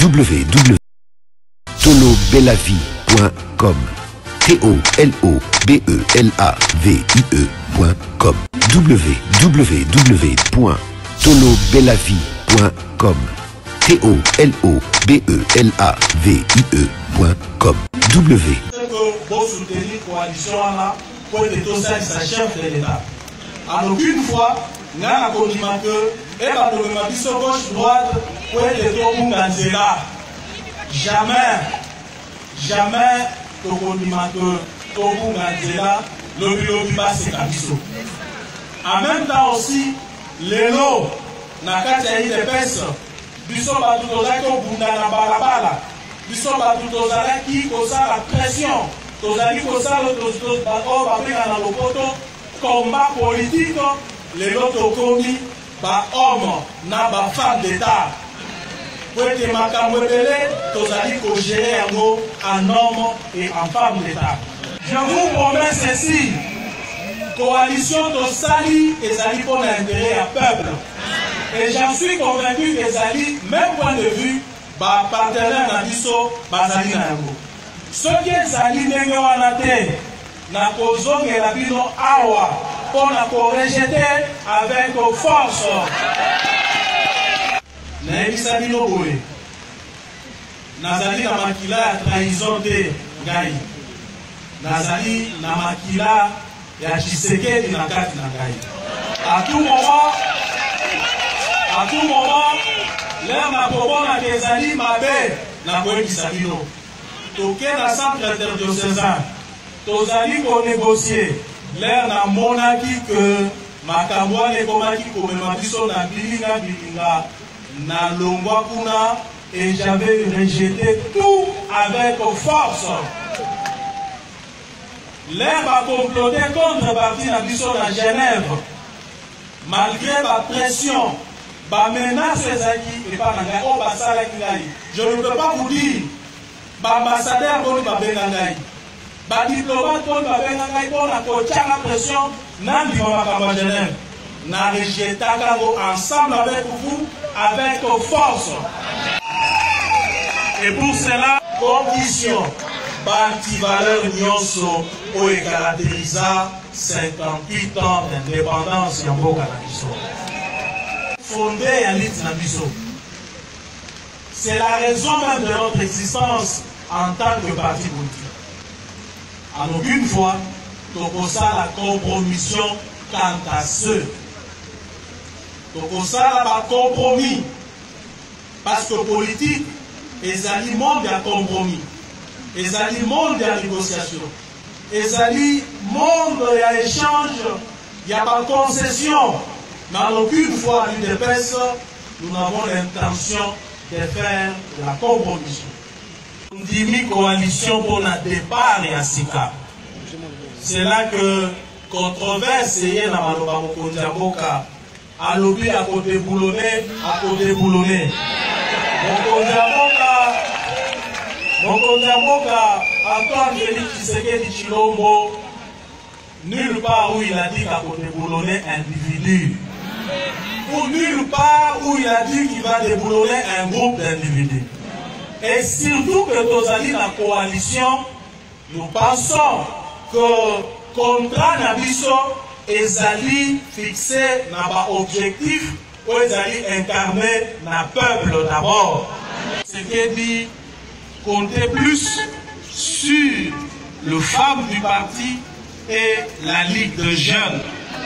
www.tolobelavie.com TOLOBELAVIE.com www.tolobelavie.com TOLOBELAVIE.com Pour soutenir la coalition pour être au sein de sa chef de l'État. En aucune fois, nous avons dit que et la gauche droite pour être au Munganzela. Jamais nous avons dit que au Munganzela, le lobby passe Kabiso. En même temps aussi, les lots, n'a qu'à dire des personnes, ils sont pas tout aux actes au Bundana Balabala. Ils sont pas tout aux actes qui causent la pression. Tous les qui causent le combat politique, les autres commis par hommes, par femmes d'État. Pour être macamouébélé, tous les qui gérer en homme et en femme d'État. Je vous promets ceci. Coalition de Sali et Sali pour l'intérêt à peuple. Et j'en suis convaincu que Sali, même point de vue, partenaire Nabiso, Bazali Nango. Ce qui est Sali Nengoanate, Nakozo et la Bino Awa, pour la rejeter avec force. Naïsali Noboé. Nazali Namakila a trahison de Gaï. Nazali Namakila. Il y a Tshisekedi na kati na ngai. À tout moment, l'air na pobona kezali mabe na koyebisa bino. Toke na centre interdiocésain, tozali ko négocier. L'air na monaki que makambo ekomaki komema biso na bilinga na longwa kuna et j'avais rejeté tout avec force. L'herbe a comploté contre parti à Genève. Malgré ma pression, ma menace et pas je ne peux pas vous dire, l'ambassadeur pour le Babengangaï, le diplomate pour le Babengangaï, pour la pression, n'a dit pas Genève. N'a rejeté ensemble avec vous, avec force. Et pour cela, condition. Parti valeur nyonso o caractérisa 58 ans d'indépendance en Mboka na biso. Fondé à l'île na biso. C'est la raison même de notre existence en tant que parti politique. En aucune fois, tokosa la compromission quant à ceux. Tokosa la compromis. Parce que politique, les aliments d'un compromis. Les aliments monde de la négociation. Les aliments monde de l'échange. Il n'y a pas de concession. Mais en aucune fois, à l'une des personnes, nous avons l'intention de faire de la compromission. Nous disons coalition pour le départ et à Sika. C'est là que controverse est dans Maloba Mokondiamboka. À l'objet à côté boulonné, Mokondiamboka, Antoine Félix Tshisekedi Tshilombo, nulle part où il a dit qu'à côté boulonner individu. Ou nulle part où il a dit qu'il va déboulonner un groupe d'individus. Et surtout que nous allons dans la coalition, nous pensons que contrat Nabiso ezali fixé dans l'objectif où ezali incarné dans le peuple d'abord. Ce qui dit compter plus sur le femmes du parti et la Ligue de jeunes.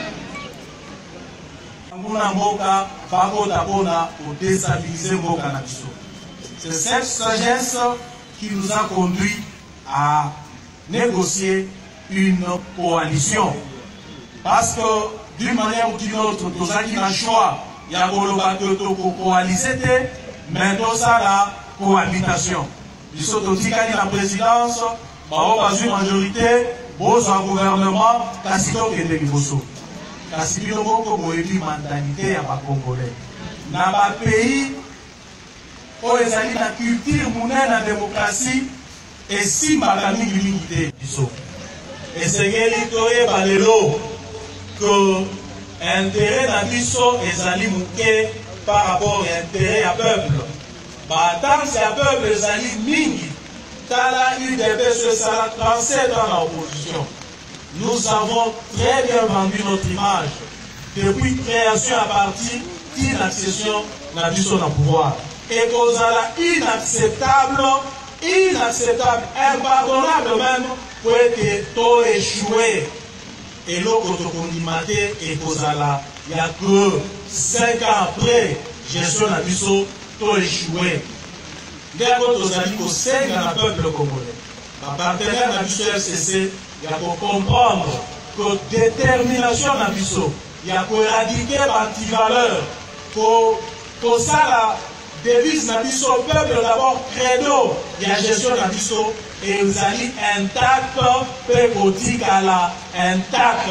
C'est cette sagesse qui nous a conduit à négocier une coalition. Parce que d'une manière ou d'une autre, nous avons un choix. Il y a une coalition, mais nous avons la cohabitation. Nous avons la présidence, nous avons une majorité, nous avons un gouvernement, nous avons une négociation. Kasi bino moko boyebi mentalité ya bakongolais na ba pays oyo ezali na culture monene na démocratie esimbaka mingi te biso esengeli toyeba lelo que intérêt na biso ezali moke par rapport à intérêt ya peuple Tant c'est un peuple zali mingi, Tala UDPS sera 37 ans dans l'opposition. Nous avons très bien vendu notre image depuis création à partir d'une accession na biso na pouvoir. Et kozala inacceptable, impardonnable même pour être to échoué. Et l'autre condimate et kozala, il n'y a que 5 ans après, gestion na biso to échoué. Dès que tozali kosenga na peuple congolais, ma partenaire na biso FCC, il y a pour comprendre que détermination na biso, il y a pour éradiquer l'antivaleur, pour ça la devise na biso, peuple d'abord credo, il y a gestion na biso, et vous allez intact, pe kotikala intact.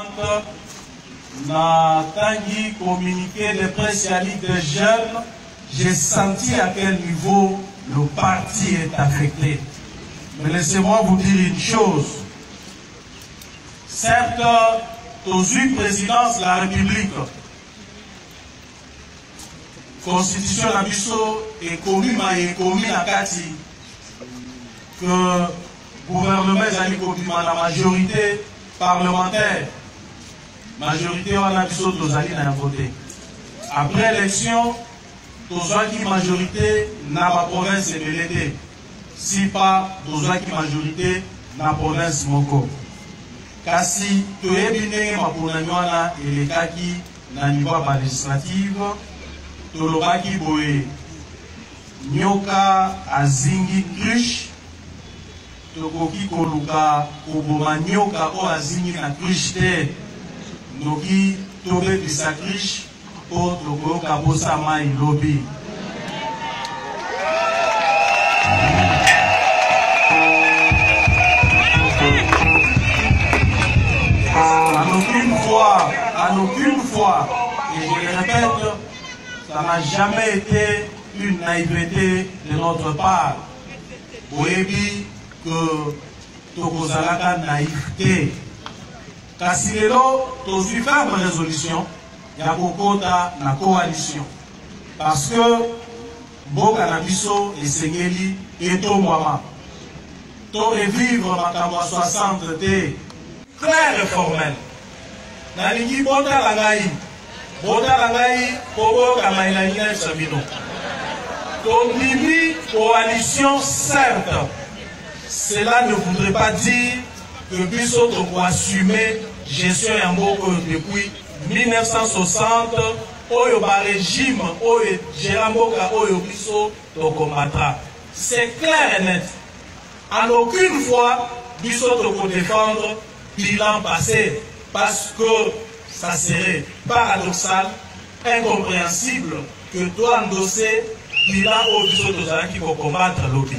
Na tangi communiqué de presse à Ligue des jeunes, j'ai senti à quel niveau le parti est affecté. Mais laissez-moi vous dire une chose. Certes, aux une présidence de la République, Constitution Nabiso est commis à Kati, que le gouvernement est la majorité parlementaire. Majorité en Nabiso, nous allons voter. Après l'élection, qui majorité dans la province de l'Été. Si pas, qui majorité dans la province Moko. Kasi, tu es bien ma pour et les kaki dans le niveau législatif. Tu l'as qui boé. Nyoka azingi cruche. Tu koki koluka oboma nyoka o azingi na cruche te. Noki tobe de sa cruche. Pour Kabosa Mai Lobby. En aucune fois, et je le répète, ça n'a jamais été une naïveté de notre part. Oebi que Tokozalaka naïveté. Kasilelo, Tozu ferme résolution. Il y a beaucoup de coalition. Parce que Boka Nabiso et Sengeli et Tomwama. To revivre Makama 60 T. Très formel. Nalingi Bota Langai. Bota Langai, Kobo Kamaïlanina Sabino. To Nimi coalition, certes. Cela ne voudrait pas dire que Biso doit assumer gestion Yamboko depuis 1960, Oyo ba régime, Oyo Jéramboka, Oyo Biso, to combattra. C'est clair et net. En aucune fois, Biso to défendre bilan passé, parce que ça serait paradoxal, incompréhensible, que toi endosser bilan au Biso to qui faut combattre l'OBI.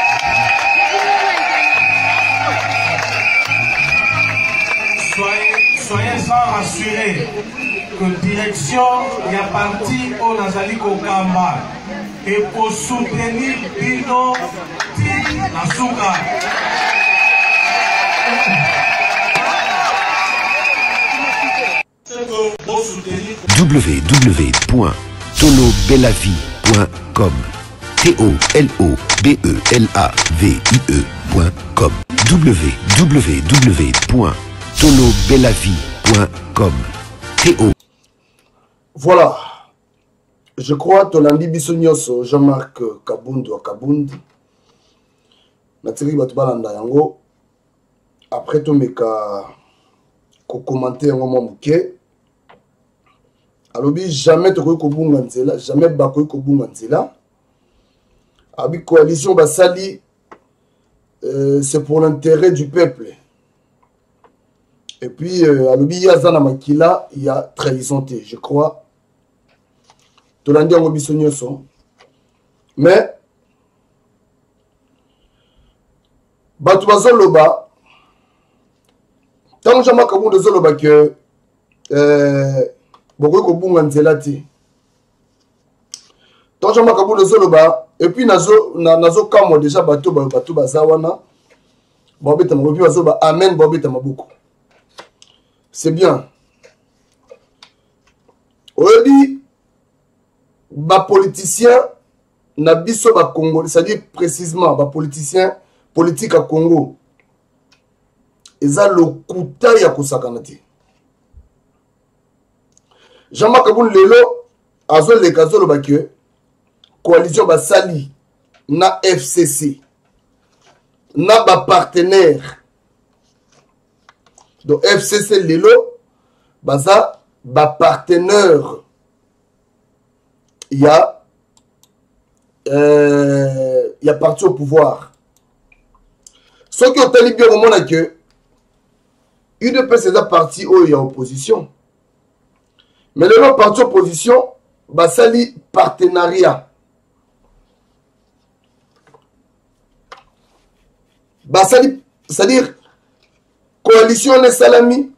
Soyez-en rassurés que direction y a parti au Nazali Kokamba et pour soutenir Bino Nasuka. www.tolobelavie.com TOLOBELAVIE.com www.tolobelavie.com Voilà. Je crois que Tolandi Bissonios Jean-Marc Kabound ou Kabound. Natiri Batubalanda Yango. Après tout, mais qu'à commenter un moment mouké. Alors, jamais tu Kobunganzela, jamais Bakoy Kobunganzela. Avec coalition Basali, c'est pour l'intérêt du peuple. Et puis, à l'obi Yazana Makila, il y a trahison, je crois. Tolandi Yango Bissonioso. Mais, Batubazo Loba, tant que Jean-Marc Kabound de Zoloba que Bokoy Kobunganzela ti. Tant que Jean-Marc Kabound de Zoloba, et puis nazo kamo déjà bato bazawana. Bobeta mabobi bazoba amen bobeta maboko. C'est bien. Aujourd'hui, les politiciens na biso ba Congo, c'est-à-dire précisément ba politiciens politique à Congo. Eza lokuta ya kosakana te. Jean-Marc Kabound lelo azo le kazo lo bakye coalition basali na FCC na ba partenaire. Donc FCC lelo baza ba partenaire. Il y a parti au pouvoir. Ce qui ont tenu bien au monde que UDPS est parti où il y a opposition. Mais le parti opposition, basali partenariat. Basali, c'est-à-dire coalition de salami.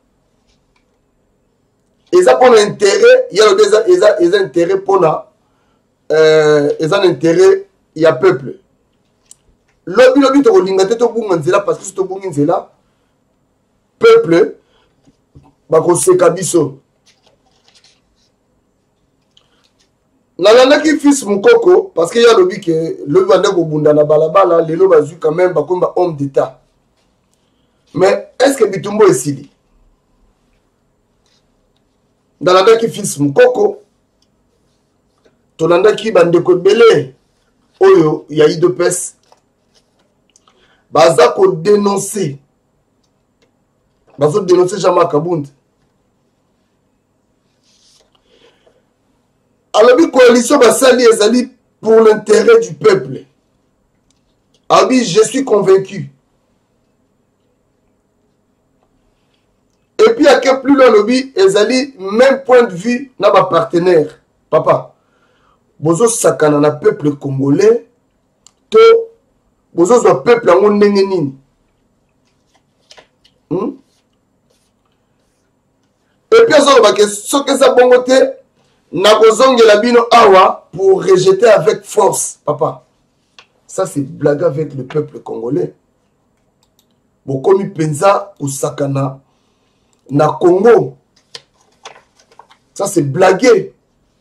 Ils ont un intérêt, il y a des intérêts pour la. Ils ont un intérêt, il y a peuple. Lobby to lingate to bunganzela parce que c'est to bunganzela peuple bako sekabiso. Nalanda ki fils mukoko parce qu'il y a lobby que le bande ko bunda na balabala lelo bazu quand même bakomba homme d'état. Mais est-ce que Bitumbo est sili? Nalanda ki fils mukoko tolanda ki bande ko belé oyo ya UDPS baza ko dénoncer Jean-Marc Kabound. Alors la coalition basali ezali pour l'intérêt du peuple. Alors je suis convaincu. Et puis à quel plus loin lobby ezali même point de vue na ba partenaire. Papa, bozo sakana na peuple congolais to bozo zo peuple yango ndenge nini. Et puis ce que ça bongote na kozonge la bino awa pour rejeter avec force, papa. Ça c'est blague avec le peuple congolais. Bokomi penza usakana na Congo. Ça c'est blagué.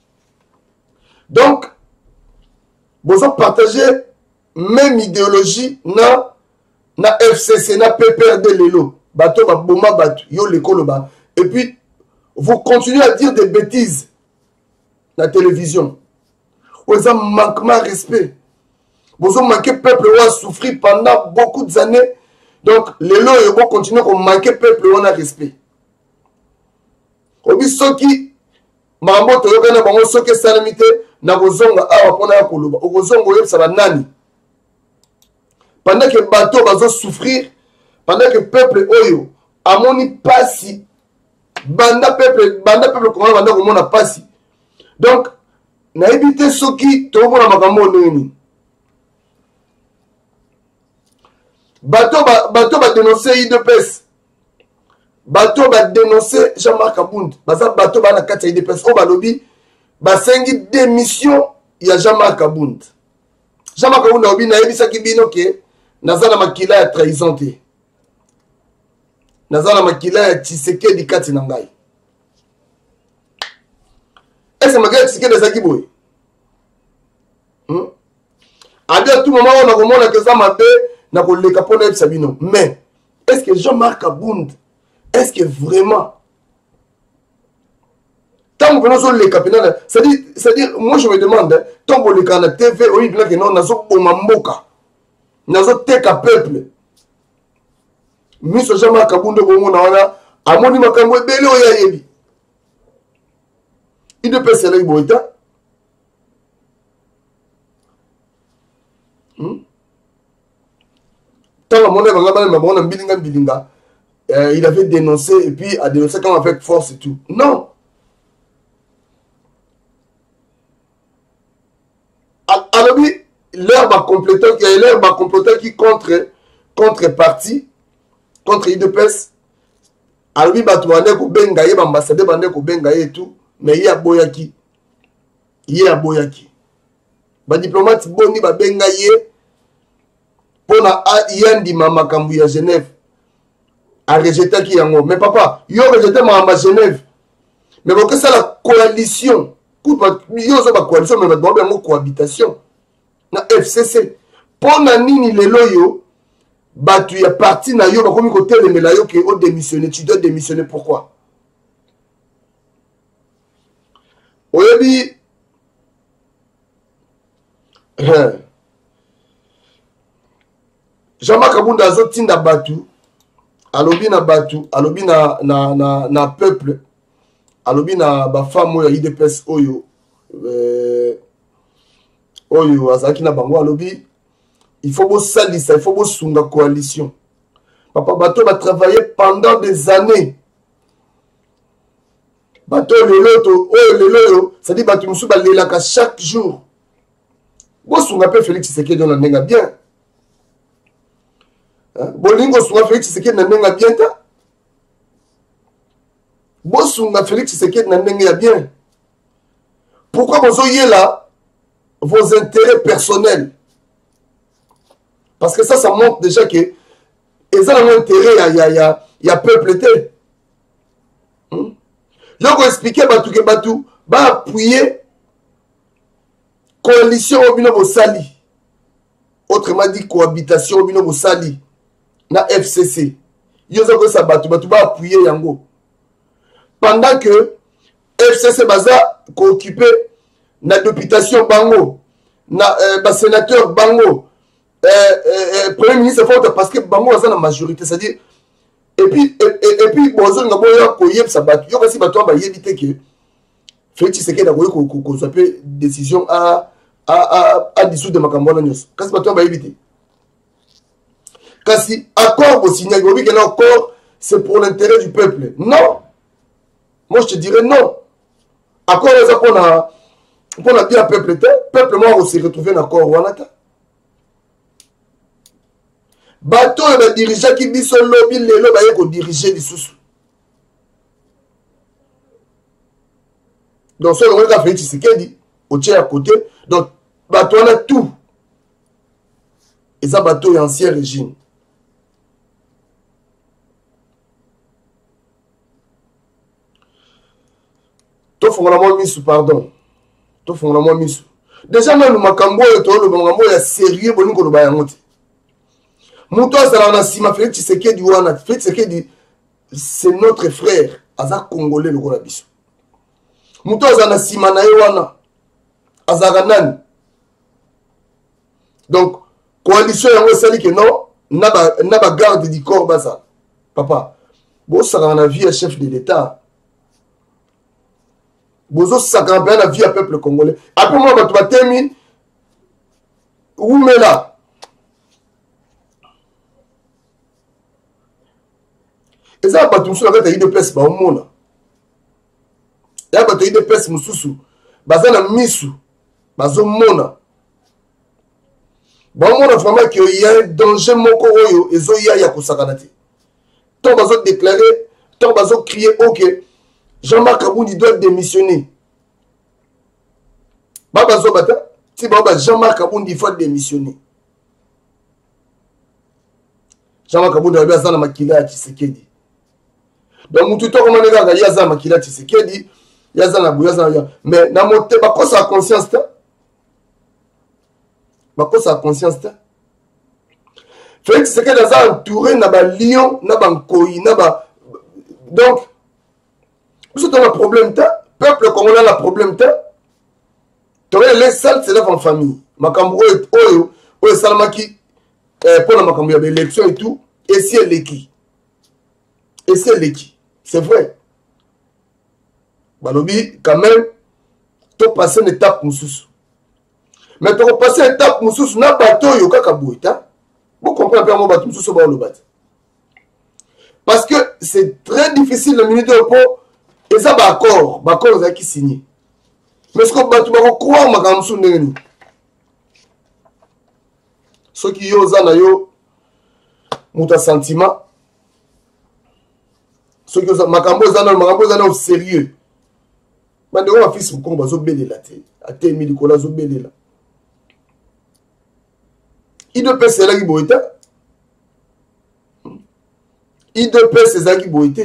Donc bozo partager même idéologie na FCC na PPRD lelo. Bato ba boma bato yo lekolo ba. Et puis vous continuez à dire des bêtises la télévision. Vous avez manquement de respect. Vous avez manqué peuple ou a souffert pendant beaucoup d'années. Donc, les lois vont continuer à manquer peuple ou a respect. Obi soki mambo toyoka na bango soki salamité na bozonga awa pona ya koloba. Ozongo yeb sala nani. Pendant que bateau bazo souffrir, pendant que peuple oyo amoni pasi banda peuple comment banda ko mona pasi. Donc na éviter soki to mona makambo nini. Bateau ba dénoncer UDPS. Bateau ba dénoncer Jean-Marc Kabound. Baza bateau ba na kati ya UDPS o ba lobi ba sengi démission ya Jean-Marc Kabound. Jean-Marc Kabound obi na ebisa ki bino ke nazana makila ya trahison te. Nazana makila ya Tshisekedi kati na ngai. Est-ce que makila ya Tshisekedi ezaki boye? À tout moment on a komona que ça mabe na koleka pona ebisa bino. Mais est-ce que Jean-Marc Kabound, est-ce que vraiment tant que nous sommes les capitaines, c'est-à-dire moi je me demande tant que les canaux TV ou il que non nazo omamboka nazo teka peuple. Miso Jean-Marc Kabound bongo na wana amoni makambo ebele oya yebi. Il de pèse les boita. Tant mon bilinga, il avait dénoncé et puis a dénoncé comme avec force et tout. Non. Alors oui, l'herbe complétant qui contre-parti contre UDPS. Alors oui, batouane ko bengaye ambassadeur bande ko bengaye et tout, mais il y a boyaki. Ba diplomate boni ba bengaye pona yandi makambu ya Genève. A rejeté qui yango. Mais papa, yo rejeté ma Genève. Mais pourquoi ça la coalition? Yo ça ba coalition mais ba yango cohabitation. na FCC pona nini lelo yo batu ya parti na yo bakomi kotelemela yo ke o démissionner, tu dois démissionner. Pourquoi? Oyebi Jean-Marc Kabunda azotinda batu alobi na batu alobi na peuple alobi na ba femme oyo IDPS oyo oyo azaki na bango alobi il faut bo salisa, il faut bo sunga coalition. Papa bato va travailler pendant des années. Bato lelo ça dit bato musu ba lelaka chaque jour. Bo sunga pe Félix Tshisekedi na nenga bien. Bolingo sunga Félix Tshisekedi na nenga bien ta. Bo sunga Félix Tshisekedi na nenga bien. Pourquoi vous ayez là vos intérêts personnels? Parce que ça montre déjà que ils ont un intérêt, il y a peuple été. Je vais expliquer que Batou va appuyer coalition au bino Sali. Autrement dit, cohabitation au bino Sali. Na FCC. Ils ont ça Batou va appuyer Yango. Pendant que FCC baza occupé na députation Bango, na sénateur Bango, Premier ministre forte parce que Bango a la majorité, c'est-à-dire et puis bonjour nga boya ko yeb sa batu yo kasi batu ba yebite que Félix Tshisekedi a ko s'appelle décision à dissoudre de makambo na nyos kasi batu ba yebite kasi accord au signé gobi que l'accord c'est pour l'intérêt du peuple. Non, moi je te dirais non. Accord ça pour la bien peuple moi on s'est retrouvé dans accord wanata. Bato va diriger qui biso lobby lelo ba yeko diriger les sous. Donc ça on a fait Tshisekedi au tien à côté. Donc bato on a tout. Et ça bato est ancien régime. To fongola mo misu pardon. To fongola mo misu. Déjà nous makambo to lo makambo ya sérieux bolingo lo ba yango. Mouto azala na sima Félix Tshisekedi wana Félix Tshisekedi c'est notre frère aza congolais le kola biso. Mouto azala na sima na ye wana azaka nani. Donc coalition yango sali que non na ba garde du corps baza. Papa bo saka na vie à chef de l'état. Bozo saka na vie à peuple congolais. Après moi bato ba termine où mais là et ça va tout sur la tête de peste ba omona ya ba tête de peste mususu bazana misu bazo mona ba omona vraiment que il y a un danger moko oyo ezo ya kosakanati to bazo déclarer to bazo crier OK Jean-Marc Kaboundi doit démissionner ba bazo bata si ba Jean-Marc Kaboundi faut démissionner. Jean-Marc Kaboundi va bien ça na makila ya Tshisekedi. Donc tout comme on est là, il y a ça makila Tshisekedi, il y a ça na bouya ça mais na moté ba ko sa conscience ta. Ba ko sa conscience ta. Félix Tshisekedi a entouré na ba lion, na ba nkoi, na ba donc vous avez un problème ta, peuple comme on a un problème ta. Toré les salles c'est en famille. Makambo oyo salamaki pour la makambo ya élection et tout, et si elle est qui? Et si elle est qui? C'est vrai. Balobi, quand même, tu as passé une étape moussous. Mais tu as passé une étape moussous, na bateau yo kaka bouita. Vous comprenez pas mon bateau moussous ba le bat. Parce que c'est très difficile le minute de repos et ça ba accord za qui signé. Mais ce que bateau ba croire makamsu ndengeni. Ceux qui yo za na yo muta sentiment. Ceux qui ont makambo zana au sérieux. Bande on fils ko bazo belela te. Ate mi likola zo belela. IDPS c'est là qui boita. IDPS c'est ça qui boita.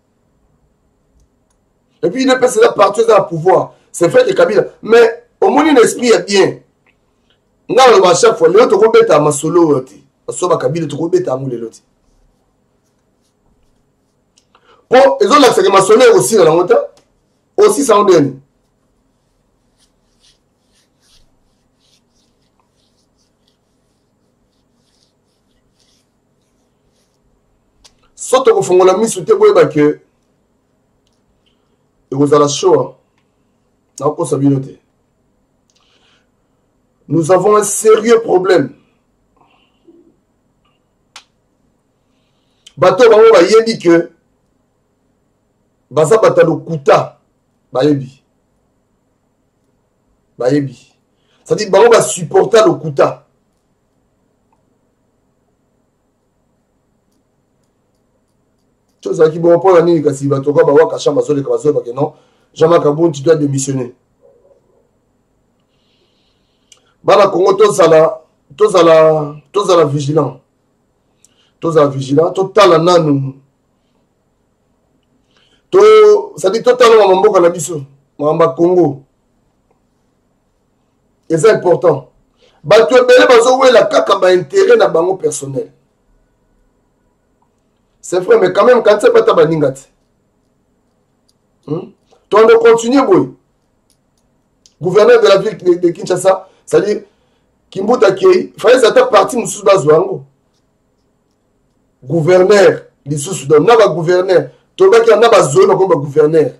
Et puis IDPS c'est là partout dans le pouvoir. C'est fait de Kabila. Mais au moins l'esprit est bien. Nga lo à chaque fois lelo to beta masolo yote. Aso ba kabila to beta amu lelo ti. Po ezo la que masolo aussi dans la monta. Aussi ça on donne. Soto ko fongola misu te boyeba que et vous allez chaud. Nous avons un sérieux problème. Bato bango ba yebi que baza bata lo kuta ba yebi. Ba yebi. Ça dit bango ba supporter le kuta. Chose qui bon pour la nini kasi bato ka ba waka chamba zole ka bazole ba que non. Jean-Marc Kabound, tu dois démissionner. Bala Congo, tozala vigilant. Tozala vigilant. Total nanu. Ça dit total na mboka na biso. Mamba Congo. Et c'est important. Bato ebele bazo wela kaka ba intérêt na bango personnel. C'est vrai, mais quand même, quand c'est pas ta baningate. On doit continuer, boy. Gouverneur de la ville de Kinshasa, c'est-à-dire Kimbuta Kei, il fallait que parti Moussous Bazouango. Gouverneur, les sous-soudan, n'a pas gouverneur. Tout le monde qui a pas zone comme gouverneur.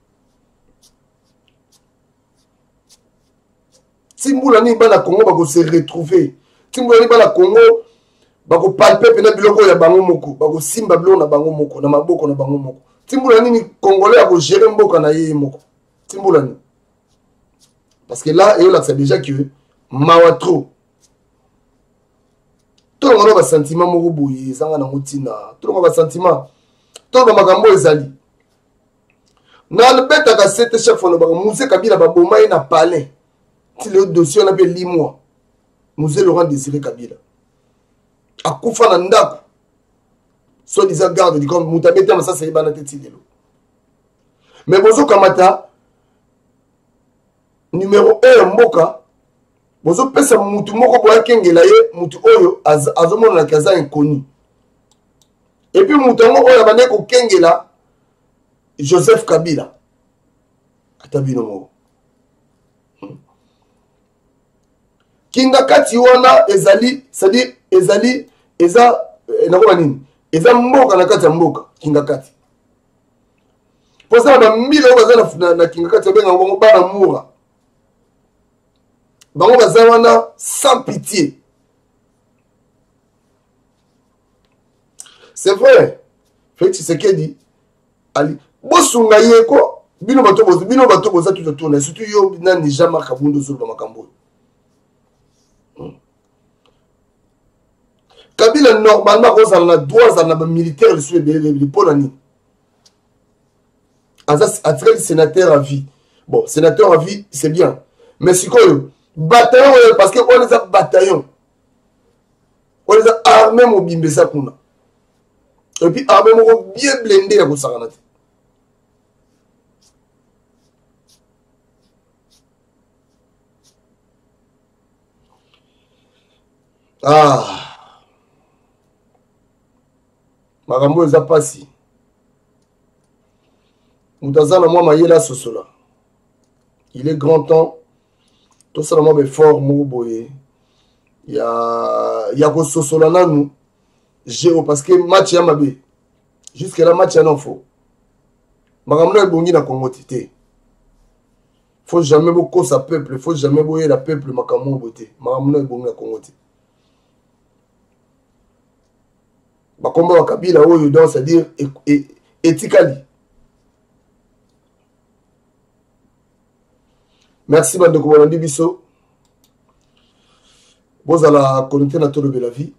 Timboulani ba na Congo ba se retrouver. Timboulani ba na Congo ba ko palper pena biloko ya bango moko, ba ko simba biloko na bango moko, na maboko na bango moko. Timboulani ni Congolais a gérer mboka na ye moko. Timboulani. Parce que là, et là c'est déjà que mawatro. Tout le monde a un sentiment moko boye, sanga na mutina. Tout le monde a un sentiment. Tout le monde a makambo ezali. Na le beta ka sete chaque fois ba musée Kabila ba boma na palais. Si le dossier on appelle Limois. Musée Laurent Désiré Kabila. Akufa na ndako. So disant garde dit comme mutabeta mais ça c'est bana tete lelo. Mais bozo kamata numéro 1 mboka bozo pesa mutu moko boya kengela ye mutu oyo azomona na kaza inconnu. Et puis mutu moko oyo bane ko kengela Joseph Kabila. Atabino moko. Kinga kati wana ezali, c'est-à-dire ezali eza nakoma nini? Eza mboka na kati ya mboka kinga kati. Pour ça na mila baza na kinga kati benga ngo bana mura. Bango baza wana sans pitié. C'est vrai. Félix Tshisekedi ali bosunga yeko bino bato boza tout tourner surtout yo nani Jean-Marc Kabound zolo makambo. Kabila normalement on a droit à la militaire le sujet de Polani. Attirer le sénateur à vie. Bon, sénateur à vie, c'est bien. Mais c'est quoi bataillon parce qu'on les a bataillon. On les a armés au Bimbesa Kuna. Et puis armés bien blindés à Kosaranati. Ah. Makambo eza pasi. Mutazana moi mayela sosola. Il est grand temps. Tout ça moi fort moboye. Ya ko sosola nanu. Géo parce que match ya mabe. Jusqu'à là match ya non faux. Makambo na bongi na Congo tité. Faut jamais beaucoup sa peuple, faut jamais boyer la peuple makambo boté. Makambo na bongi na Congo tité. Bakomba wa Kabila oyo donc c'est-à-dire ethically. Merci bandeko bolandi biso. Bozala connecté na tolo de la vie.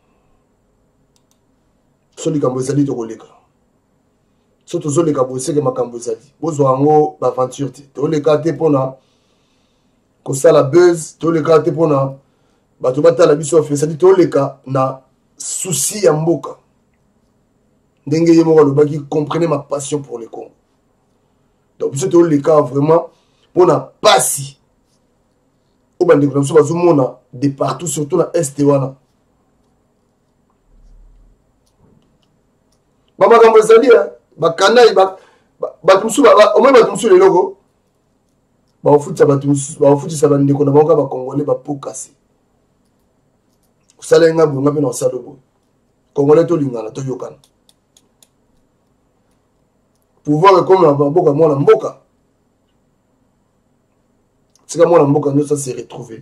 Soli kambo ezali to koleka. Soto zoleka boseke makambo ezali. Bozwa ngo ba aventure te. To leka te pona ko sala buzz, to leka te pona bato batala biso fa c'est-à-dire to leka na souci ya mboka. Ndenge ye moko lobaki comprenez ma passion pour le Congo. Donc c'est tout le cas vraiment pour na pasi. au bandeko na biso bazomona de partout surtout na est wana bamakambo ezali bakanai bato mosusu omoi bato mosusu leloko bafutisa bandeko na bango ka bakongolais bapokasi kosala nga boye nga mpe na kosala boye congolais tolingana toyokana pouvoir ekoma na mboka mwana mboka tika mwana mboka nyonso se retrouver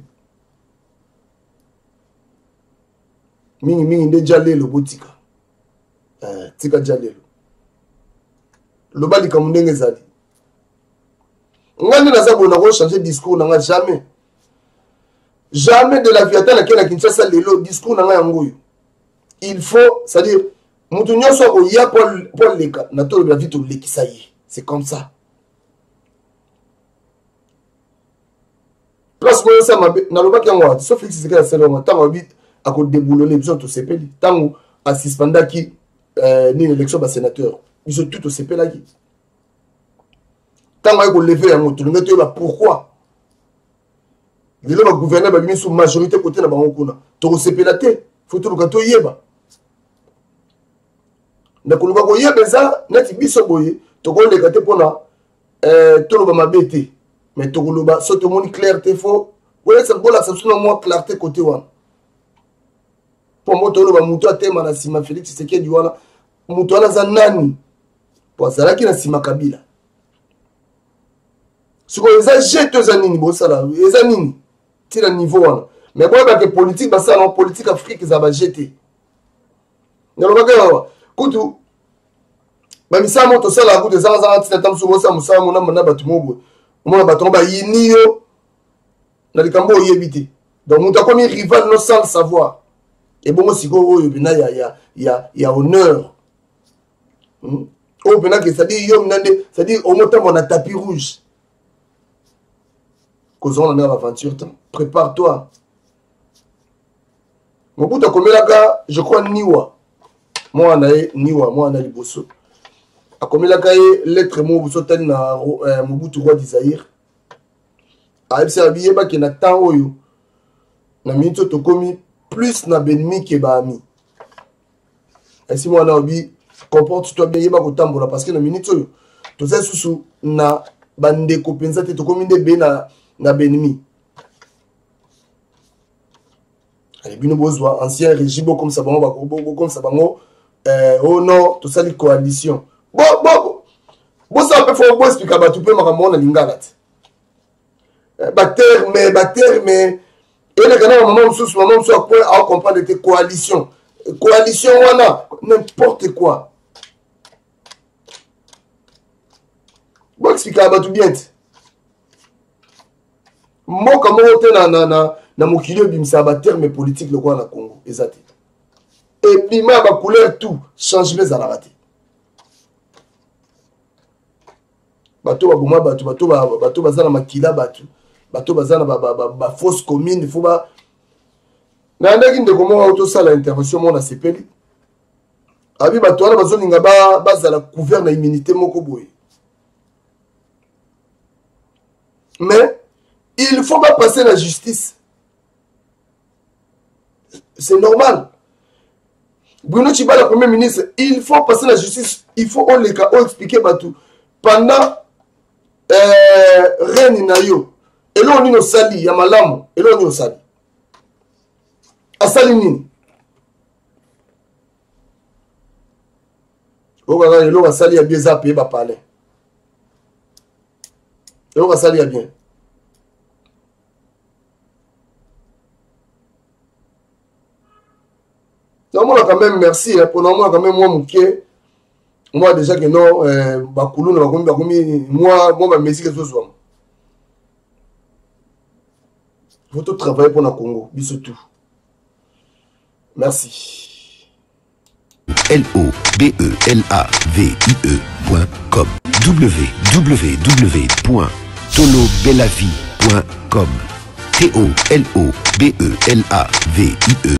mingi nde ja lelo botika tika ja lelo loba likambo ndenge ezali nga nde naza boye nakochange discours na nga jamais de la vie ata nakei na Kinshasa lelo discours na nga yango oyo il faut c'est-à-dire mutu nyonso akoya po leka na tolobela vi tolekisa ye c'est comme ça place moyo sa mabe nalobaki yango ati so Félix Tshisekedi asala yango ntango abi akodeboulone biso tosepeli ntango asuspendaki nini élection basénateur biso tu tosepelaki ntango ayi koleve yango tolingi toyeba pourquoi lelo bagouverneur babimi sous majorité côté na bango kuna tokosepela te fo toluka toyeba nakoluka koyeba eza neti biso boye tokoleka te mpona toloba mabe te mais tokoloba so tomoni clarté fo bolakisa biso na mwa clarté côté wana mpo mbo toloba moto atema na nsima Félix Tshisekedi wana moto wana aza nani po azalaki na nsima Kabila sikoyo eza je to eza nini bosala eza nini ti na niveau wana mais boyebake politique basala na politique afrique eza baje te nalobaki awa kutu bamisala mo tosala kutu ezangazanga ntina ta mosusu bosala mosala monamba na bato moboye omona bato ngo bayini yo na likambo oyebi te donc moto akomi rival no sans le savoir ebongo sikoyo oyo mpena ya honneur oyo mpena ke c'est-à-dire yo mina nde c'est-à-dire omotambo na tapis rouge kozonga na ndenge baventure te prépare-toi mobutu akomelaka je crois niwa mwana ye niwa mwana liboso akomelaka ye lettre mo boso tali na mobutu roi d'Isaïr ayebisi abiyebaki na temps oyo na minute oyo tokomi plus na benemi ke baami esi mwana obi comporte-toi bien yeba kotambola parce que na minute oyo toza susu na bandeko mpenza te tokomi nde be na benemi bino bozwa ancien régime bokomisa bango oh non tosali coalition bosala mpe fo boexplika bato mpe makambo na lingala te baterme eleka na mama mosusu acomprendre te coalition wana n'importe quoi boexplika bato bien te mboka moko te na mokili obimisa baterme politique lokola na Congo eza te ebima ya bacouleur tout changement ezalaka te bato baboma bato baza na makila bato baza na bafausse commune fo nayandaki ndeko moko tosala intervention moko na sepeli abi bato wana bazolinga bazala couvert na immunité moko boye mais il faut pas passer la justice c'est normal Bruno Tshibala premier ministre il faut passer la justice il faut expliquer bato pendant reine na yo elo nini osali ya malamu elo nini osali asali nini okaka elo basali ya bien eza paye bapale elo basali ya bien naomona quand même merci pour naomona quand même moi moke moi déjà que non bakuluna bakomi moi bamesike ezozwama faut tout travailler pour le Congo biso tout merci LOBELAVIE.com www.tolobelavie.com TOLOBELAVIE